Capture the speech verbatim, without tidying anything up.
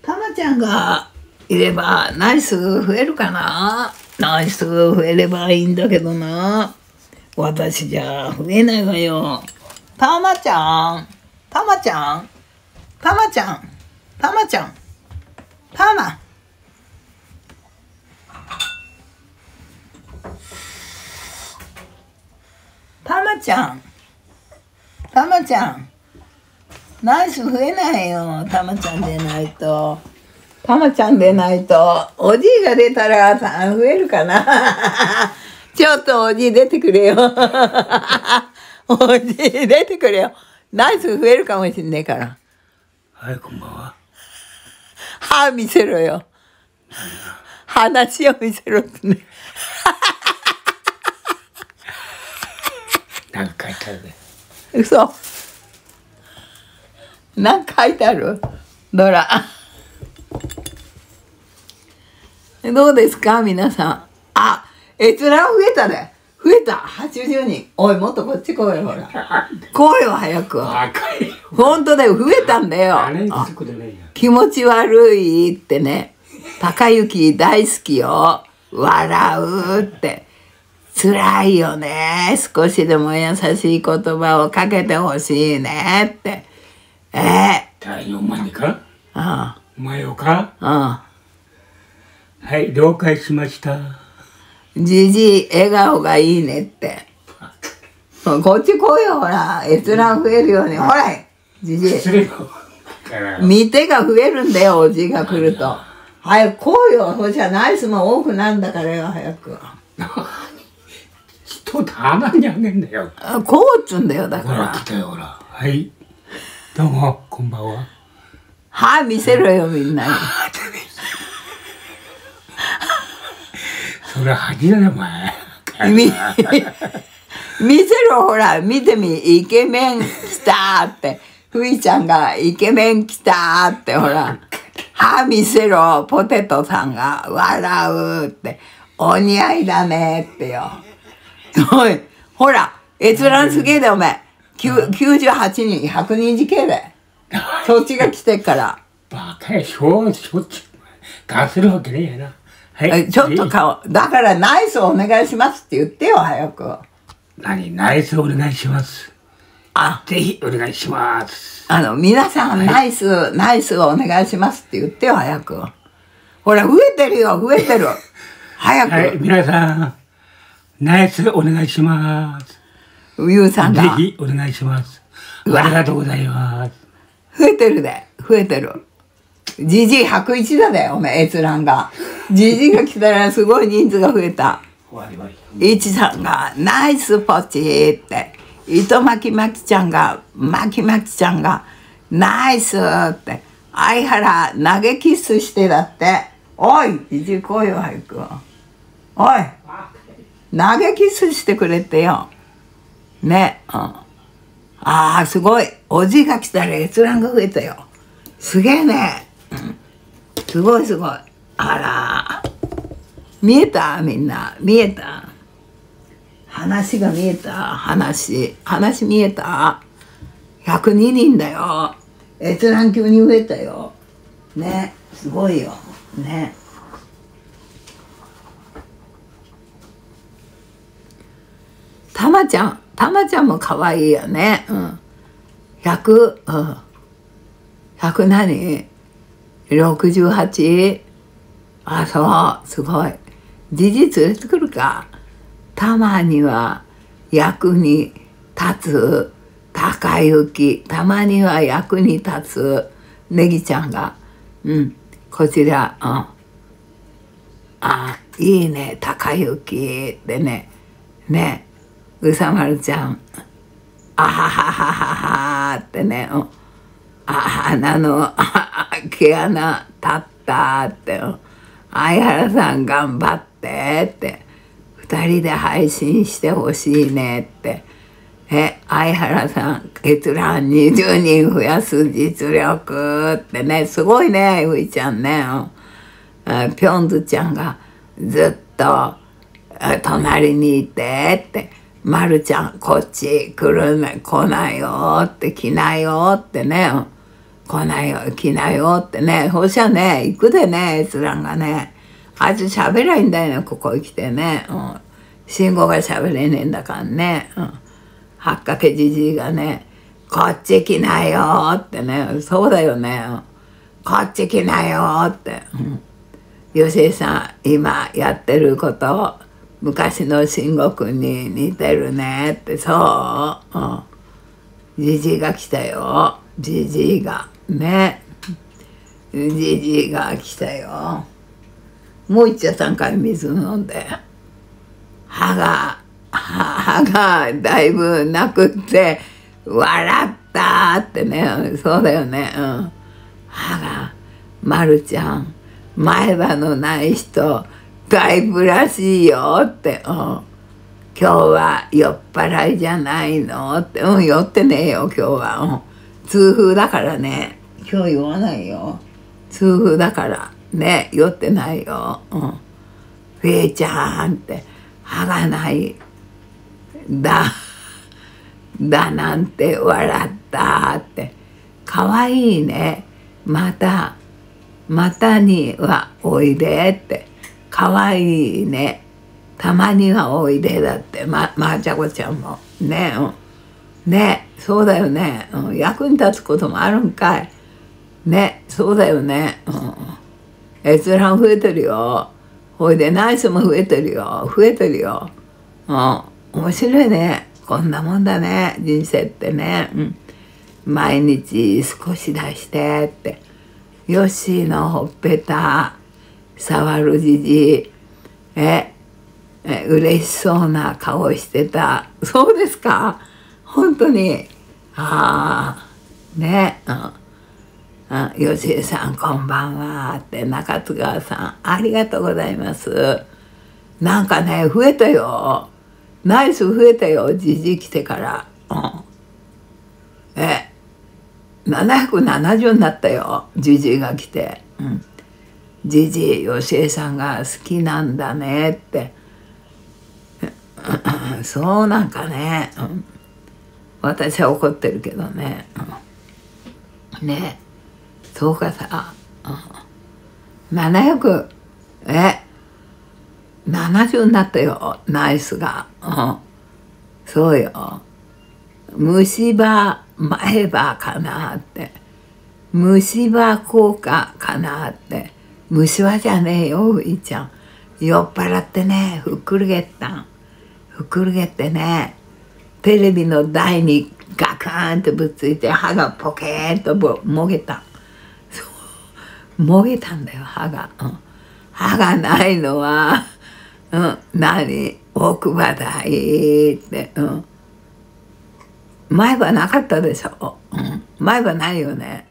たまちゃんがいればナイス増えるかな。ナイス増えればいいんだけどな。私じゃ増えないわよ。たまちゃん、たまちゃん、たまちゃん、たまちゃん、たま。たまちゃん、たまちゃん、ナイス増えないよ。たまちゃんでないと。たまちゃんでないと。おじいが出たら増えるかな。ちょっとおじい出てくれよ。おじい出てくれよ。ナイス増えるかもしんねえから。 はい、こんばんは。 歯見せろよ。話を見せろってね。 なんか書いてあるね。 嘘。なんか書いてある？ドラ。どうですか皆さん。あ、閲覧増えたね。増えた。はちじゅうにん。おい、もっとこっち来いよ、ほら。来いよ、早く。ほんとだよ、増えたんだよ。気持ち悪いってね。高雪大好きよ。笑うって。辛いよね。少しでも優しい言葉をかけてほしいねって。ええ太陽マネか？ ああ。 お前よか？ ああ。はい、了解しました。 じじい、笑顔がいいねって。こっち来いよ、ほら。閲覧増えるように。ほら、じじい。見てが増えるんだよ、おじいが来ると。早く来いよ。そしたらナイスも多くなんだからよ、早く。 人棚にあげんだよ。 こうっつんだよ、だから。 ほら、来たよ、ほら。はい。どうも、こんばんは。 歯見せろよ、みんなに。 それ恥だね、お前。 見せろ、ほら、見てみ。イケメン来たーって。ふいちゃんがイケメン来たーって、ほら。歯見せろ、ポテトさんが笑うって。お似合いだねってよ。おい、ほら、閲覧すげえだよ、お前。きゅうじゅうはちにん、ひゃくにん時系で。そっちが来てっから。 バカや、しょう、しょっちゅう。出せるわけねえやな。 はい。ちょっと顔、だからナイスお願いしますって言ってよ、早く。 何、ナイスお願いします。 あ、 ぜひお願いします。 あの、皆さん、ナイス、ナイスをお願いしますって言ってよ、早く。ほら、増えてるよ、増えてる。早く。 はい、皆さん、ナイスお願いします。 ゆうさんが。 ぜひお願いします。ありがとうございます。 増えてるで、増えてる。じじいひゃくいちだね、お前、閲覧が。じじいが来たらすごい人数が増えた。いちさんが、ナイスポチーって。糸巻きまきちゃんが、まきまきちゃんが、ナイスって。相原、投げキッスしてだって。おい、じじい来いよ、早く。おい、投げキッスしてくれてよ。ね、うん。ああ、すごい。おじいが来たら閲覧が増えたよ。すげえね。うん、すごいすごい。あら。見えたみんな。見えた話が見えた話。話見えた ?ひゃくににんだよ。閲覧急に増えたよ。ね。すごいよ。ね。たまちゃん。たまちゃんも可愛いよね。うん。ひゃく、うん。ひゃく何 ?ろくじゅうはち? あ、そう。すごい。じじい連れてくるか。たまには役に立つ高雪。たまには役に立つネギちゃんが。うん。こちら。うん。あ、いいね。高雪ってね。ね。うさまるちゃん。あはははははってね。うん。あ、鼻の毛穴立ったって。相原さん頑張ってって。二人で配信してほしいねって。え、相原さん、閲覧にじゅうにん増やす実力ってね。すごいね、ふいちゃんね。ぴょんずちゃんがずっと隣にいてって。まるちゃん、こっち来るね、来ないよって、来ないよってね。 来ないよ、来なよってね。ほしゃね、行くでね、閲覧がね。あいつ喋らいんだよね、ここへ来てね。うん。信号が喋れねえんだからね。うん。はっかけじじいがね、こっち来なよってね。そうだよね。うん、こっち来なよって。うん。よしえさん、今やってること、昔の慎吾くんに似てるねって、そう。うん。じじいが来たよ。じじいが。ね。じじいが来たよ。もう一茶さんから水飲んで。歯が、歯がだいぶなくって、笑ったってね。そうだよね。うん。歯が、まるちゃん、前歯のない人、だいぶらしいよって。うん。今日は酔っ払いじゃないのって。うん、酔ってねえよ、今日は。うん。痛風だからね。今日言わないよ。痛風だからね、酔ってないよ。うん。ふえちゃんって、歯がない。だ、だなんて笑ったって。かわいいね。また、またにはおいでって。かわいいね。たまにはおいでだって。ま、まーちゃこちゃんも。ね、うん。ね、そうだよね。うん、役に立つこともあるんかい。ね、そうだよね。うん。閲覧増えてるよ。ほいでナイスも増えてるよ。増えてるよ。うん。面白いね。こんなもんだね。人生ってね。うん。毎日少し出してって。ヨッシーのほっぺた触るじじい。え、え、嬉しそうな顔してた。そうですか？本当に。ああ、ね。うん。あ、よしえさんこんばんはって中津川さんありがとうございます。なんかね増えたよ。ナイス増えたよ、じじい来てから。うん。え、ななひゃくななじゅうになったよ、じじいが来て。うん。じじいよしえさんが好きなんだねって。そうなんかね。うん、私は怒ってるけどね。うん、ね。そうかさ、うん、ななひゃくえななじゅうになったよナイスが、うん、そうよ。虫歯前歯かなって、虫歯効果かなって。虫歯じゃねえよふいちゃん。酔っ払ってねふっくるげったんふっくるげってね、テレビの台にガカーンとぶっついて歯がポケーンともげた。もげたんだよ歯が、うん、歯がないのは、うん、何奥歯だいって、うん、前歯なかったでしょ、うん、前歯ないよね。